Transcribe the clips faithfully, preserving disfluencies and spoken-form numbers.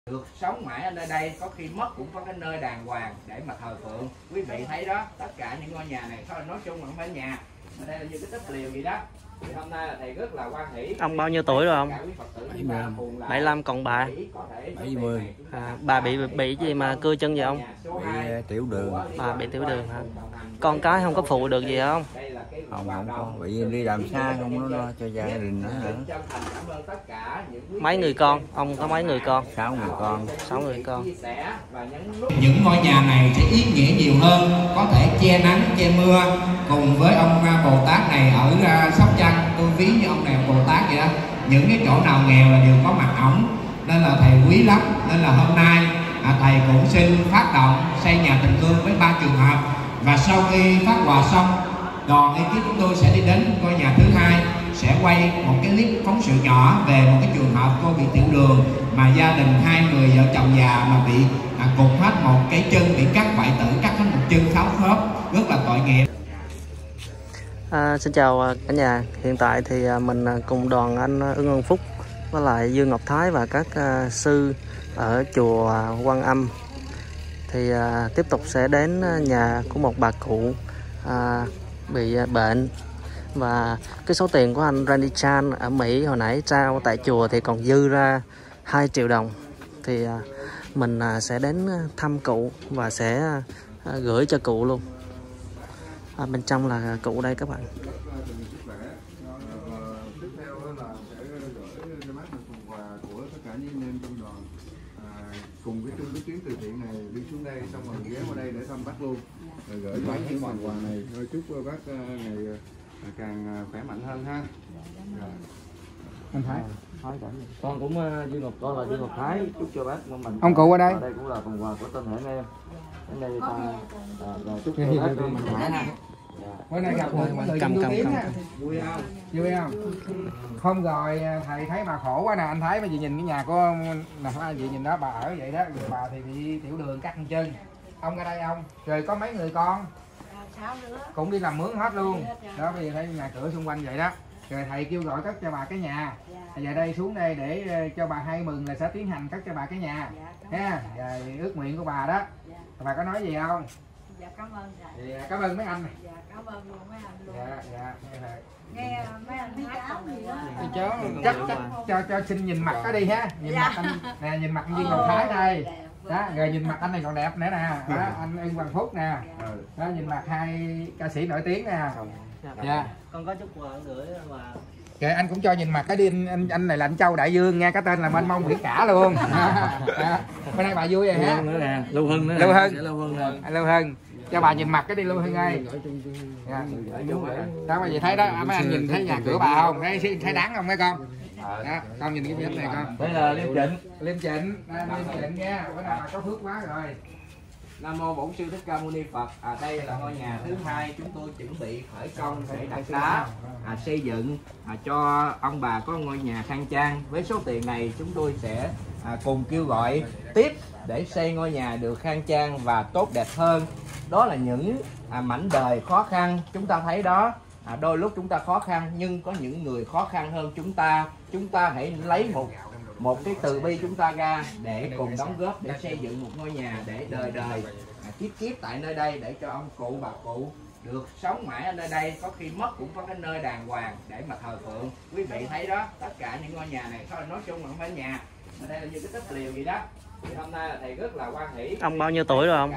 được sống mãi ở nơi đây, có khi mất cũng có cái nơi đàng hoàng để mà thờ phượng. Quý vị thấy đó, tất cả những ngôi nhà này thôi, nói chung là không phải nhà, ở đây là như cái tích liều gì đó. Thì hôm nay là thầy rất là hoan hỷ. Ông bao nhiêu tuổi rồi ông? bảy mươi lăm. Còn bà? bảy mươi. À, bà bị bị gì mà cưa chân vậy ông? Bị tiểu đường. À, bị tiểu đường hả? Con cái không có phụ được gì không? Không, không có. Bị đi làm xa không nó lo cho gia đình nữa hả? Mấy người con? Ông có mấy người con? Sáu người con. Sáu người con. Những ngôi nhà này sẽ ý nghĩa nhiều hơn, có thể che nắng, che mưa. Cùng với ông Bồ Tát này ở Sóc Trăng, tôi ví như ông này Bồ Tát vậy đó. Những cái chỗ nào nghèo là đều có mặt ổng, nên là thầy quý lắm. Nên là hôm nay à, thầy cũng xin phát động xây nhà tình thương với ba trường hợp. Và sau khi phát quà xong, đoàn ekip chúng tôi sẽ đi đến ngôi nhà thứ hai, sẽ quay một cái clip phóng sự nhỏ về một cái trường hợp cô bị tiểu đường mà gia đình hai người vợ chồng già mà bị à, cụt hết một cái chân, bị cắt bại tử, cắt hết một chân tháo khớp, rất là tội nghiệp. À, xin chào cả nhà. Hiện tại thì mình cùng đoàn anh Ưng Ân Phúc với lại Dương Ngọc Thái và các uh, sư ở chùa Quan Âm thì uh, tiếp tục sẽ đến nhà của một bà cụ uh, bị uh, bệnh. Và cái số tiền của anh Randy Chan ở Mỹ hồi nãy trao tại chùa thì còn dư ra hai triệu đồng. Thì uh, mình uh, sẽ đến thăm cụ và sẽ uh, gửi cho cụ luôn. À, bên trong là cụ đây các bạn. Tiếp theo là sẽ gửi cho bác một phần quà của tất cả những anh em trong đoàn, à, cùng với chung cái chuyến từ thiện này đi xuống đây, xong rồi ghé qua đây để thăm bác luôn, rồi gửi bác những phần quà này. Thôi chúc bác ngày càng khỏe mạnh hơn ha. Rồi. Anh Thái. Con cũng uh, Dương Ngọc, con là Dương Ngọc Thái, chúc cho bác mình. Ông cụ ở đây. Ở đây cũng là phần quà của tên hệ em. Đến đây ta à, rồi chúc cho bác mình khỏe ha. Bữa nay gặp mọi người cầm cầm cầm. Vui không? Vui không? Không rồi thầy thấy bà khổ quá nè, anh thấy mà chị nhìn cái nhà của là chị nhìn đó, bà ở vậy đó, bà thì bị tiểu đường cắt một chân. Ông ở đây ông, rồi có mấy người con? Sáu đứa. Cũng đi làm mướn hết luôn. Đó, bây giờ thấy nhà cửa xung quanh vậy đó. Rồi thầy kêu gọi cất cho bà cái nhà. Giờ đây xuống đây để cho bà hay mừng là sẽ tiến hành cất cho bà cái nhà. Ha, rồi ước nguyện của bà đó. Bà có nói gì không? Dạ cảm ơn thầy. Dạ, cảm ơn mấy anh này. Dạ cảm ơn luôn mấy anh luôn. Dạ, dạ. Nghe mấy anh hát câu gì đó. Cháu chắc, chắc cho cho xin nhìn mặt có đi ha. Nhìn dạ. Mặt anh nè, nhìn mặt anh Dương Ngọc Thái đây. Đó, rồi nhìn mặt anh này còn đẹp nữa nè. Đó, anh Ưng Hoàng Phúc nè. Đó, nhìn mặt hai ca sĩ nổi tiếng nè. Dạ. Con có chút quà gửi mà. Kìa, anh cũng cho nhìn mặt cái đi, anh, anh anh này là anh Châu Đại Dương nghe, cái tên là mênh mông biển cả luôn. Bữa nay bà vui rồi ha. Lưu Hưng nữa. Lưu Hưng. Lưu Hưng. Lưu Hưng. Cho bà nhìn mặt cái đi Lưu Hưng ơi. Dạ. Đó bà gì thấy đó, mấy anh nhìn thấy nhà cửa bà không? Thấy thấy đáng không mấy con? Đó, con nhìn cái bếp này con. Đây là Liêm Trịnh. Liêm Trịnh, Liêm Trịnh nha. Bữa nay bà có phước quá rồi. Nam mô Bổn Sư Thích Ca Mâu Ni Phật. À, đây là ngôi nhà thứ hai chúng tôi chuẩn bị khởi công để đặt đá à, xây dựng à, cho ông bà có ngôi nhà khang trang. Với số tiền này chúng tôi sẽ à, cùng kêu gọi tiếp để xây ngôi nhà được khang trang và tốt đẹp hơn. Đó là những à, mảnh đời khó khăn chúng ta thấy đó. À, đôi lúc chúng ta khó khăn nhưng có những người khó khăn hơn chúng ta. Chúng ta hãy lấy một một cái từ bi chúng ta ra để cùng đóng góp để xây dựng một ngôi nhà để đời đời à, kiếp kiếp tại nơi đây, để cho ông cụ bà cụ được sống mãi ở nơi đây, có khi mất cũng có cái nơi đàng hoàng để mà thờ phượng. Quý vị thấy đó, tất cả những ngôi nhà này thôi, nói chung là không phải nhà, ở đây là như cái tích liều gì đó. Thì hôm nay là thầy rất là hoan hỷ. Ông bao nhiêu tuổi rồi ông?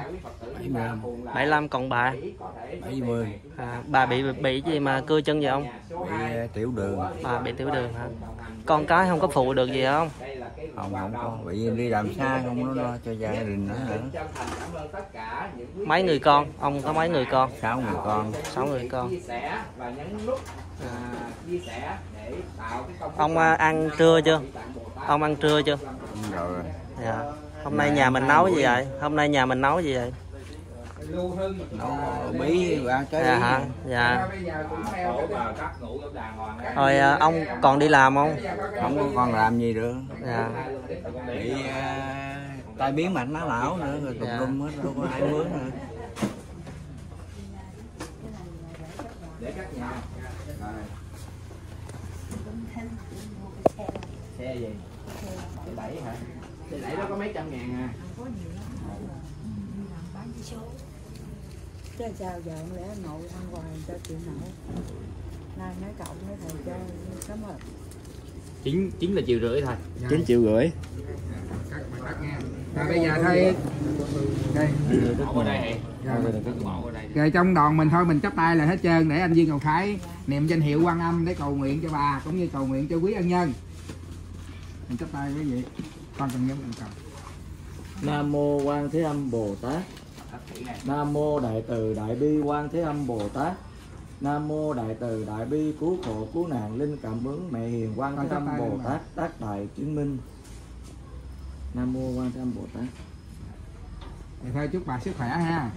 bảy mươi lăm. Còn bà? bảy mươi. À, bà bị bị gì mà cưa chân vậy ông? Bị tiểu đường. À, bị tiểu đường hả? Con cái không có phụ được gì không? Không, không có. Bị đi làm xa không nó lo cho gia đình nữa hả? Mấy người con? Ông có mấy người con? Sáu người con. Sáu người con. À. Ông ăn trưa chưa? Ông ăn trưa chưa? Rồi. Dạ. Hôm nay nhà mình nấu gì vậy? Hôm nay nhà mình nấu gì vậy? Nấu bí và trái. Dạ hả? Dạ. Rồi ông còn đi làm không? Không có còn làm gì được. Dạ. Bị uh, tai biến mạch máu não nữa, rồi tùm lum hết, đâu có ai mướn nữa. Để cắt nhà. Xe gì? Xe đẩy hả? Thì nãy đó có mấy trăm ngàn à. Chứ sao giờ không lẽ nội ăn hoài cho chịu nổi. Nay nói cậu nói thầy cho cảm ơn. chín chín là triệu rưỡi thôi. chín triệu rưỡi. Các bạn cắt nha. Rồi bây giờ thôi. Đây. Ở đây. Rồi trong đoàn mình thôi mình chắp tay là hết trơn để anh Viên Ngọc Thái niệm danh hiệu Quan Âm để cầu nguyện cho bà cũng như cầu nguyện cho quý ân nhân. Mình chắp tay quý vị. Con cần nhớ mình cầu. Nam mô Quan Thế Âm Bồ Tát. Nam mô Đại Từ Đại Bi Quan Thế Âm Bồ Tát. Nam mô Đại Từ Đại Bi cứu khổ cứu nạn linh cảm ứng Mẹ Hiền Quan Thế Âm Bồ Tát tác đại chứng minh. Nam mô Quan Thế Âm Bồ Tát. Thì thôi chúc bà sức khỏe ha.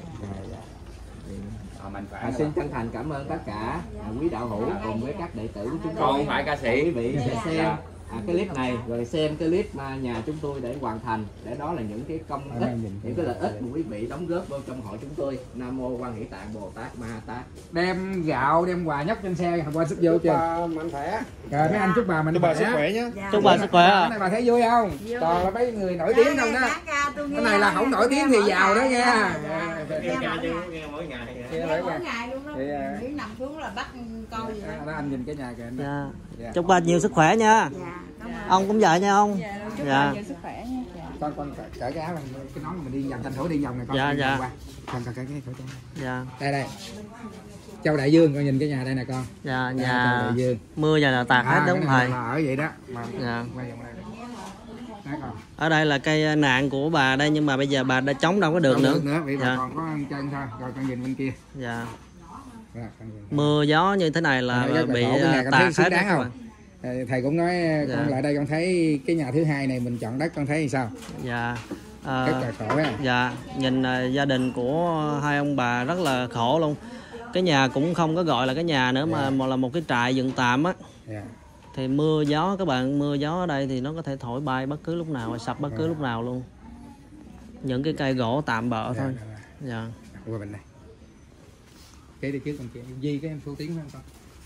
À, xin chân thành cảm ơn tất cả à, quý đạo hữu cùng với các đệ tử của chúng tôi. Con không phải ca sĩ. Quý vị sẽ xem à, cái clip này rồi xem cái clip mà nhà chúng tôi để hoàn thành, để đó là những cái công ích, những cái lợi ích của quý vị đóng góp vào trong hội chúng tôi. Nam mô Quan Hỷ Tạng Bồ Tát Ma Tát. Đem gạo đem quà nhóc trên xe qua sức vô chưa? Mạnh khỏe. Rồi mấy anh chúc bà mình Chúc bà sức khỏe nhé. Chúc bà sức khỏe. Cái này bà thấy vui không? Toàn là mấy người nổi tiếng không đó. Cái này là không nổi tiếng thì giàu đó nha. Mỗi ngày. Mỗi ngày luôn đó. Miễn nằm xuống là bắt coi gì đó. Anh nhìn cái nhà kìa anh. Dạ. Chúc bà nhiều sức khỏe nha. Ông cũng vậy nha ông. chúc Dạ. bà nhiều sức khỏe nha. Con con cởi cái áo này, cái nón mình đi vòng thành thổ đi vòng này con. Dạ, dạ. Qua. Con cởi cái khẩu trang. Dạ. Đây đây. Châu Đại Dương, con nhìn cái nhà đây nè con. Dạ, Đây, nhà Châu Đại Dương. mưa giờ là tạt hết À, đúng cái thầy. này là ở vậy đó. Mà Dạ. quay vòng đây. Đấy con. Ở đây là cây nạn của bà đây nhưng mà bây giờ bà đã chống đâu có được Không nữa. được nữa, vì bà Dạ. còn có chân thôi. Rồi con nhìn bên kia. Dạ. Rồi, con nhìn. Mưa gió như thế này là Rất là bị khổ, cái nhà con thấy tạt xứng hết đáng các không? bạn. Ờ, thầy cũng nói Dạ. con lại đây con thấy cái nhà thứ hai này mình chọn đất con thấy thì sao? Dạ. À, Rất là khổ ha. dạ, nhìn uh, gia đình của hai ông bà rất là khổ luôn. Cái nhà cũng không có gọi là cái nhà nữa mà, Dạ. mà là một cái trại dựng tạm á. Dạ. Thì mưa gió các bạn, mưa gió ở đây thì nó có thể thổi bay bất cứ lúc nào, sập bất cứ Dạ. lúc nào luôn. Những cái cây gỗ tạm bợ Dạ, thôi. dạ, dạ. Dạ. Qua bên này. Kế đi trước con kia. Di cái em Phú Tiến phải không con?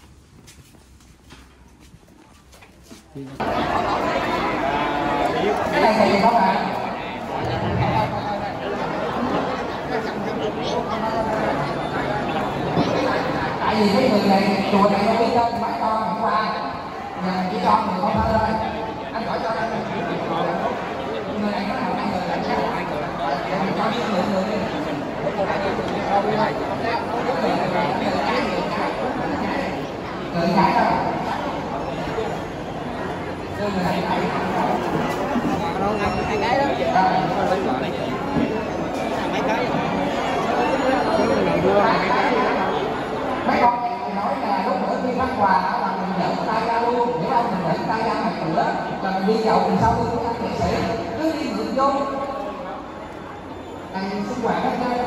Cái này thì không ạ? Tại vì cái người này, chùa này nó biết đâu, mấy con hôm qua nhà chỉ con thì con thôi thôi. Anh gọi cho anh. Người này nó là hai người, anh sẽ hai người. Mình cho biết người người đi. Người cái đâu? Hai cái đó. Mấy cái. Mấy con này nói là lúc nữa đi phát quà là mình dẫn tay ra luôn, hiểu không? Mình dẫn tay ra ngoài cửa là mình đi dầu mình sau đi ăn nghệ sĩ cứ đi mượn vô. Này sinh hoạt hết trơn.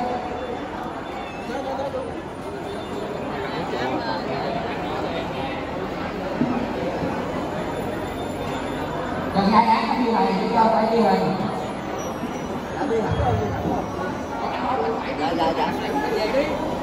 Còn hai án như này thì cho tay như này. Dạ dạ dạ.